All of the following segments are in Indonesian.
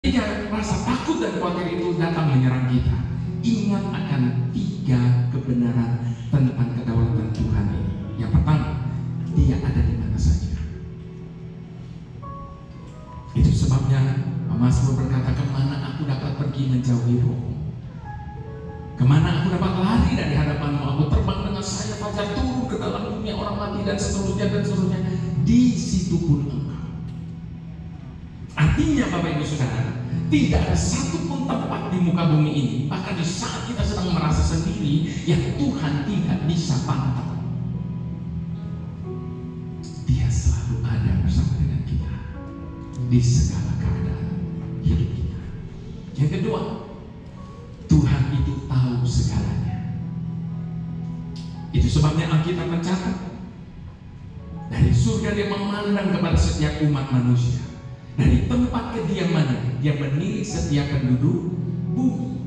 Ketika rasa takut dan khawatir itu datang menyerang kita, ingat akan 3 kebenaran tentang kedaulatan Tuhan ini. Yang pertama, Dia ada di mana saja. Itu sebabnya Mazmur berkata, kemana aku dapat pergi menjauhi Roh? Kemana aku dapat lari dari hadapan-Mu? Aku terbang dengan sayap fajar, turun ke dalam dunia orang mati, dan seterusnya dan seterusnya. Di situ pun Engkau. Artinya Bapak Ibu Saudara, tidak ada satupun tempat di muka bumi ini, bahkan di saat kita sedang merasa sendiri, yang Tuhan tidak bisa pantau. Dia selalu ada bersama dengan kita di segala keadaan hidup kita. Yang kedua, Tuhan itu tahu segalanya. Itu sebabnya Alkitab mencatat, dari surga Dia memandang kepada setiap umat manusia. Dari tempat kediamannya Dia menilik setiap penduduk bumi.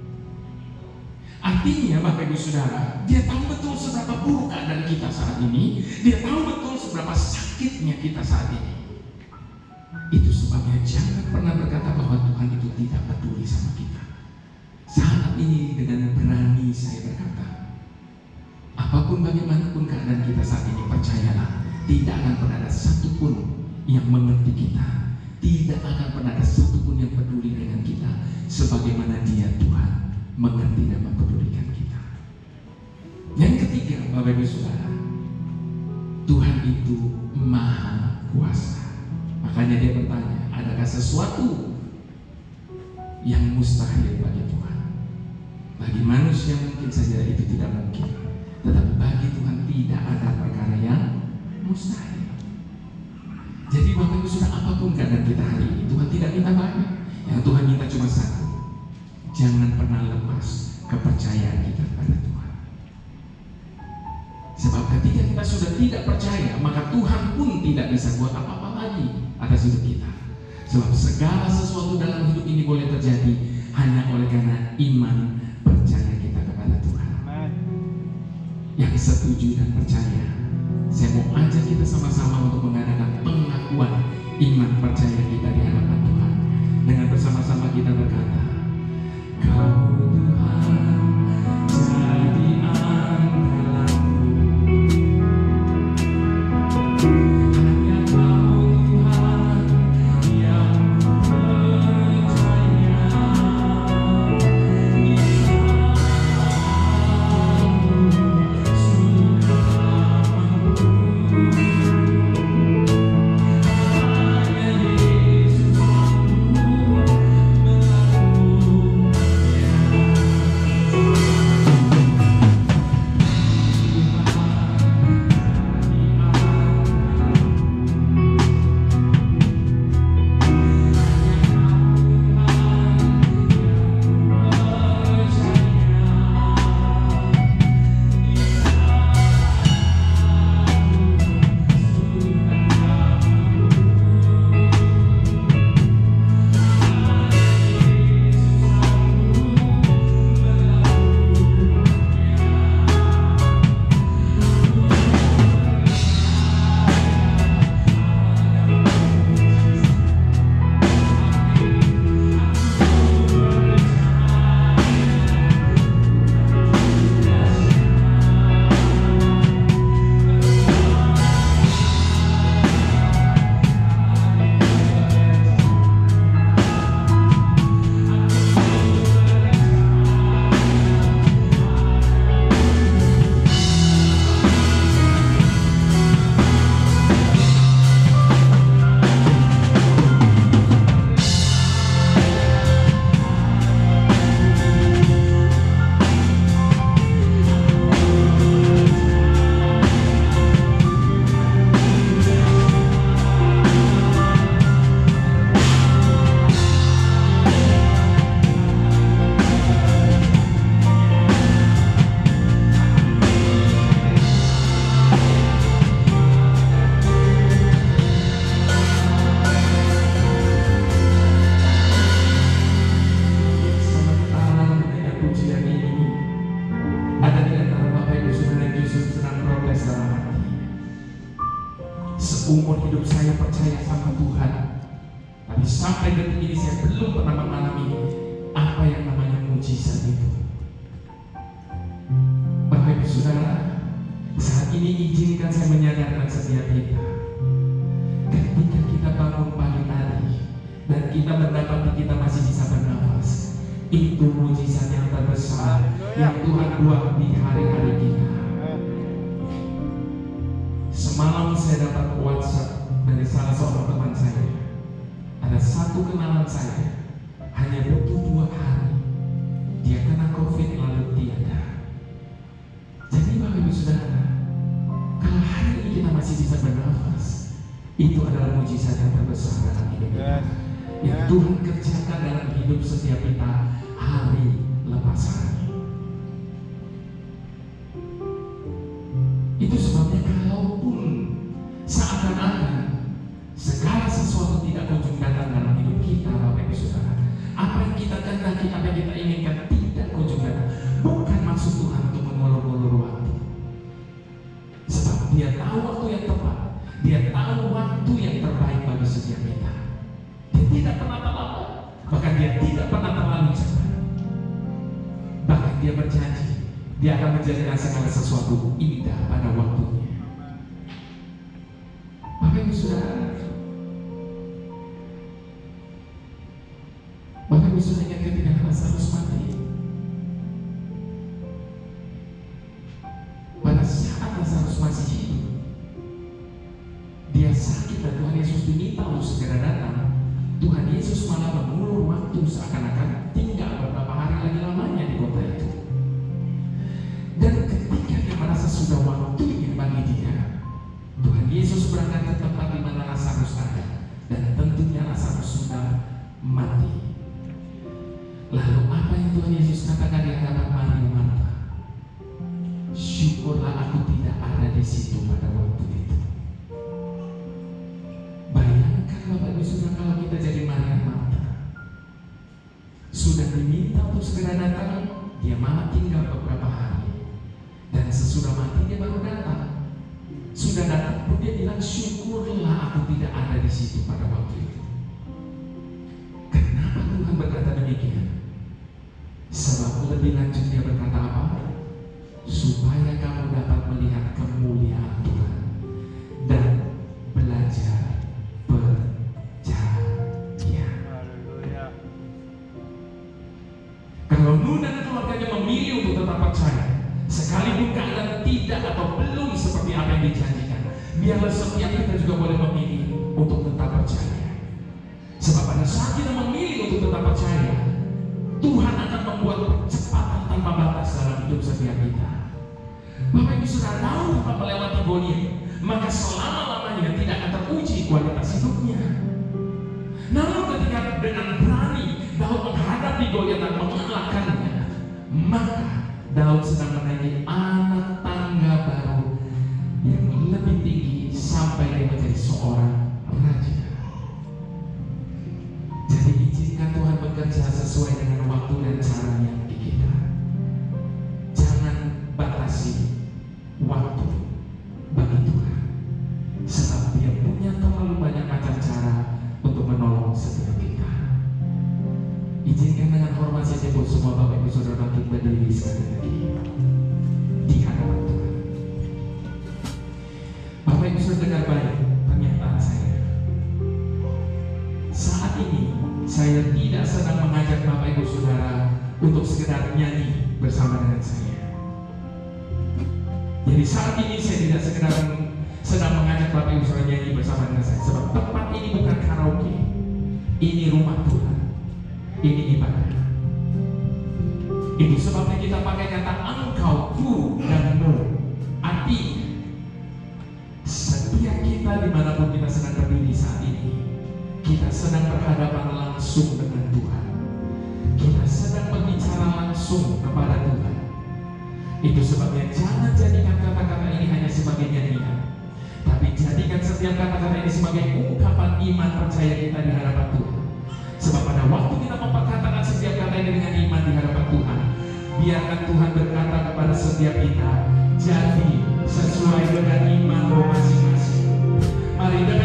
Artinya Bapak Ibu Saudara, Dia tahu betul seberapa buruk keadaan kita saat ini. Dia tahu betul seberapa sakitnya kita saat ini. Itu sebabnya jangan pernah berkata bahwa Tuhan itu tidak peduli sama kita. Saat ini dengan berani saya berkata, apapun bagaimanapun keadaan kita saat ini, percayalah, tidak akan pernah ada satupun yang mengerti kita. Tidak akan pernah ada satupun yang peduli dengan kita sebagaimana Dia Tuhan mengerti dan mempedulikan kita. Yang ketiga, Bapak Ibu Saudara, Tuhan itu Maha Kuasa. Makanya Dia bertanya, adakah sesuatu yang mustahil bagi Tuhan? Bagi manusia mungkin saja itu tidak mungkin, tetapi bagi Tuhan tidak ada perkara yang mustahil. Jadi Bapak Ibu Saudara, apapun keadaan kita hari ini, Tuhan tidak minta banyak. Yang Tuhan minta cuma satu, jangan pernah lepas kepercayaan kita kepada Tuhan. Sebab ketika kita sudah tidak percaya, maka Tuhan pun tidak bisa buat apa-apa lagi atas hidup kita. Sebab segala sesuatu dalam hidup ini boleh terjadi hanya oleh karena iman percaya kita kepada Tuhan. Yang setuju dan percaya, saya mau ajak kita sama-sama untuk mengadakan pengakuan iman percaya kita di hadapan Tuhan. Dengan bersama-sama kita berkata, Kau Tuhan jadi andalanku, hanya Kau Tuhan yang percaya. Hanya Yesus belum pernah mengalami apa yang namanya mujizat itu. Bapak Ibu Saudara, saat ini izinkan saya menyadarkan setiap kita, ketika kita bangun pagi tadi dan kita mendapati kita masih bisa bernafas, itu mujizat yang terbesar yang Tuhan buat di hari-hari kita. Semalam saya dapat WhatsApp dari salah seorang teman saya. Ada satu kenalan saya, hanya butuh 2 hari dia kena COVID lalu tiada. Jadi Bapak Ibu Saudara, kalau hari ini kita masih bisa bernafas, itu adalah mujizat yang terbesar dalam hidup kita, yang Tuhan kerjakan dalam hidup setiap kita hari lepas hari. Itu sebabnya kalaupun seakan-akan segala sesuatu tidak kunjung datang dalam hidup kita, Bapak Ibu Saudara, apa yang kita kehendaki, apa yang kita inginkan tidak kunjung datang, bukan maksud Tuhan untuk mengulur-ulur waktu. Sebab Dia tahu waktu yang tepat, Dia tahu waktu yang terbaik bagi setiap kita. Dia tidak pernah terlambat, bahkan Dia tidak pernah terlalu cepat. Bahkan Dia berjanji, Dia akan menjadikan segala sesuatu indah pada waktunya. Bapak Ibu Saudara, Bapak Ibu Saudara ingat ketika Lazarus mati, pada saat Lazarus masih hidup, dia sakit dan Tuhan Yesus diminta untuk segera datang. Tuhan Yesus malah mengulur waktu seakan-akan tinggal beberapa hari lagi lamanya di kota itu. Dan ketika dia merasa sudah waktunya bagi dia, Tuhan Yesus berangkat ke tempat di mana Lazarus ada, dan tentunya Lazarus sudah mati. Lalu apa yang Tuhan Yesus katakan di hadapan Maria Marta? Syukurlah aku tidak ada di situ pada waktu itu. Bayangkan Bapak Ibu Saudara, kalau kita jadi Maria Marta, sudah diminta untuk segera datang, dia malah tinggal beberapa hari, dan sesudah mati dia baru datang. Sudah datang pun dia bilang, syukurlah aku tidak ada di situ pada waktu itu. Kenapa Tuhan berkata demikian? Sebab lebih lanjut dia berkata apa? Supaya kamu dapat melihat kemuliaan Tuhan dan belajar percaya. Kalau Nuh dan keluarganya memilih untuk tetap percaya, sekalipun keadaan tidak atau belum seperti apa yang dijanjikan, biarlah setiap kita juga boleh memilih untuk tetap percaya. Sebab pada saat kita memilih untuk tetap percaya, Tuhan akan membuat percepatan tanpa batas dalam hidup setiap kita. Bapak Ibu Saudara, Daud dapat melewati Goliat, maka selama-lamanya tidak akan teruji kualitas hidupnya. Namun ketika dengan berani Daud menghadapi Goliat dan mengalahkannya, maka Daud sedang menaiki anak tangga baru yang lebih tinggi sampai dia menjadi seorang raja. Jadi izinkan Tuhan bekerja sesuai dengan waktu dan caranya di kita. Jangan batasi waktu bagi Tuhan, sebab Dia punya terlalu banyak macam cara untuk menolong setiap kita. Izinkan dengan hormat saya sebut semua Bapak Ibu Saudara bangkit berdiri sekali lagi di hadapan Tuhan. Bapak Ibu Saudara dengar baik pernyataan saya. Saat ini saya tidak sedang mengajak Bapak Ibu Saudara untuk sekedar nyanyi bersama dengan saya. Jadi saat ini saya tidak sekedar sedang mengajak Bapak Ibu Saudara nyanyi bersama dengan saya, sebab tempat ini bukan karaoke, ini rumah Tuhan, ini ibadah. Itu sebabnya kita pakai kata engkau, ku, dan mu. Artinya setiap kita dimanapun kita sedang berdiri saat ini, kita sedang berhadapan langsung dengan Tuhan. Kita sedang berbicara langsung kepada Tuhan. Itu sebabnya jangan jadikan kata-kata ini hanya sebagai nyanyian, tapi jadikan setiap kata-kata ini sebagai ungkapan iman percaya kita di hadapan Tuhan. Sebab pada waktu kita memperkatakan setiap kata ini dengan iman di hadapan Tuhan, biarkan Tuhan berkata kepada setiap kita, jadi sesuai dengan iman masing-masing. Mari dengan